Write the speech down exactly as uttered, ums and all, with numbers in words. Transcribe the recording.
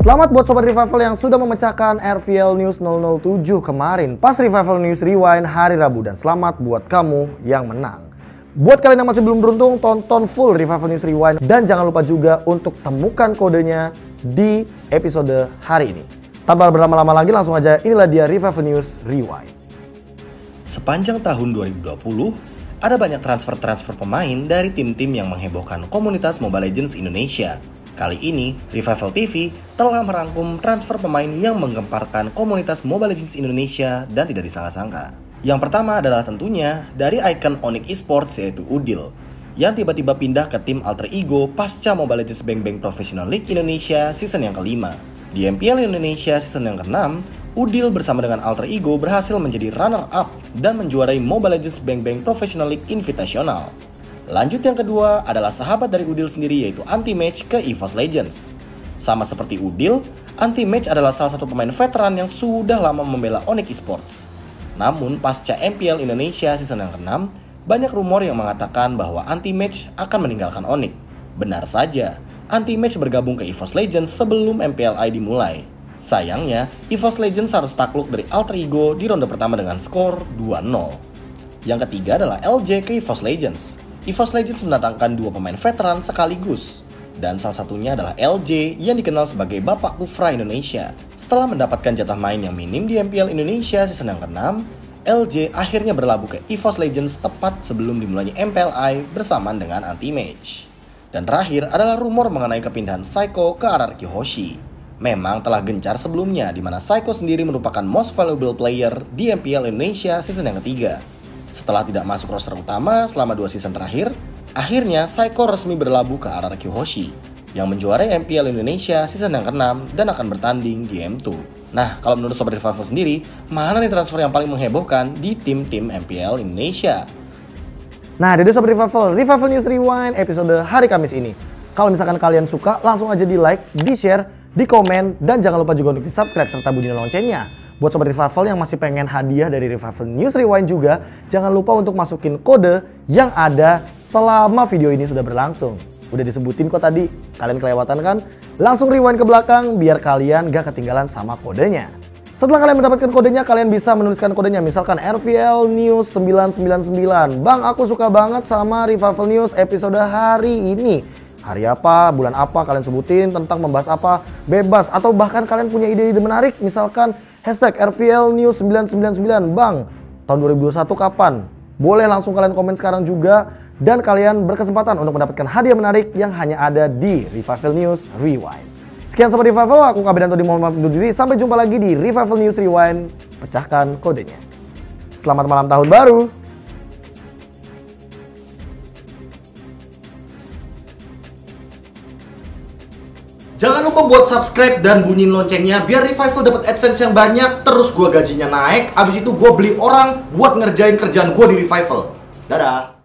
Selamat buat Sobat Revival yang sudah memecahkan R V L News nol nol tujuh kemarin pas Revival News Rewind hari Rabu. Dan selamat buat kamu yang menang. Buat kalian yang masih belum beruntung, tonton full Revival News Rewind. Dan jangan lupa juga untuk temukan kodenya di episode hari ini. Tanpa berlama-lama lagi, langsung aja inilah dia Revival News Rewind. Sepanjang tahun dua ribu dua puluh, ada banyak transfer-transfer pemain dari tim-tim yang menghebohkan komunitas Mobile Legends Indonesia. Kali ini, Revival T V telah merangkum transfer pemain yang menggemparkan komunitas Mobile Legends Indonesia dan tidak disangka-sangka. Yang pertama adalah tentunya dari ikon Onyx Esports yaitu Udil, yang tiba-tiba pindah ke tim Alter Ego pasca Mobile Legends Bang Bang Professional League Indonesia season yang kelima. Di M P L Indonesia season yang keenam, Udil bersama dengan Alter Ego berhasil menjadi runner-up dan menjuarai Mobile Legends Bang Bang Professional League Invitational. Lanjut yang kedua adalah sahabat dari Udil sendiri yaitu Anti-Match ke EVOS Legends. Sama seperti Udil, Anti-Match adalah salah satu pemain veteran yang sudah lama membela Onyx Esports. Namun pasca M P L Indonesia season yang keenam, banyak rumor yang mengatakan bahwa Anti-Match akan meninggalkan Onyx. Benar saja, Anti-Match bergabung ke EVOS Legends sebelum M P L I dimulai. Sayangnya, EVOS Legends harus takluk dari Alter Ego di ronde pertama dengan skor dua nol. Yang ketiga adalah L J ke EVOS Legends. EVOS Legends mendatangkan dua pemain veteran sekaligus, dan salah satunya adalah L J yang dikenal sebagai Bapak Kufra Indonesia. Setelah mendapatkan jatah main yang minim di M P L Indonesia season yang keenam, L J akhirnya berlabuh ke EVOS Legends tepat sebelum dimulainya M P L I bersamaan dengan Anti-Match. Dan terakhir adalah rumor mengenai kepindahan Psycho ke R R Q Hoshi. Memang telah gencar sebelumnya, di mana Psycho sendiri merupakan most valuable player di M P L Indonesia season yang ketiga. Setelah tidak masuk roster utama selama dua season terakhir, akhirnya Psycho resmi berlabuh ke R R Q Hoshi yang menjuarai M P L Indonesia season yang keenam dan akan bertanding di M dua. Nah, kalau menurut Sobat Revival sendiri, mana nih transfer yang paling menghebohkan di tim-tim M P L Indonesia? Nah, jadi Sobat Revival, Revival News Rewind episode hari Kamis ini. Kalau misalkan kalian suka, langsung aja di like, di share, di komen, dan jangan lupa juga untuk di subscribe serta bunyiin loncengnya. Buat Sobat Revival yang masih pengen hadiah dari Revival News Rewind juga, jangan lupa untuk masukin kode yang ada selama video ini sudah berlangsung. Udah disebutin kok tadi, kalian kelewatan kan? Langsung rewind ke belakang biar kalian gak ketinggalan sama kodenya. Setelah kalian mendapatkan kodenya, kalian bisa menuliskan kodenya, misalkan R V L News sembilan sembilan sembilan. Bang, aku suka banget sama Revival News episode hari ini. Hari apa, bulan apa, kalian sebutin tentang membahas apa, bebas. Atau bahkan kalian punya ide-ide menarik, misalkan hashtag R V L News sembilan sembilan sembilan. Bang, tahun dua ribu dua puluh satu kapan? Boleh langsung kalian komen sekarang juga. Dan kalian berkesempatan untuk mendapatkan hadiah menarik yang hanya ada di Revival News Rewind. Sekian Sobat Revival, aku Kak Bedanto di mohon undur diri. Sampai jumpa lagi di Revival News Rewind. Pecahkan kodenya. Selamat malam tahun baru. Jangan lupa buat subscribe dan bunyiin loncengnya biar Revival dapat AdSense yang banyak, terus gua gajinya naik, abis itu gua beli orang buat ngerjain kerjaan gua di Revival. Dadah.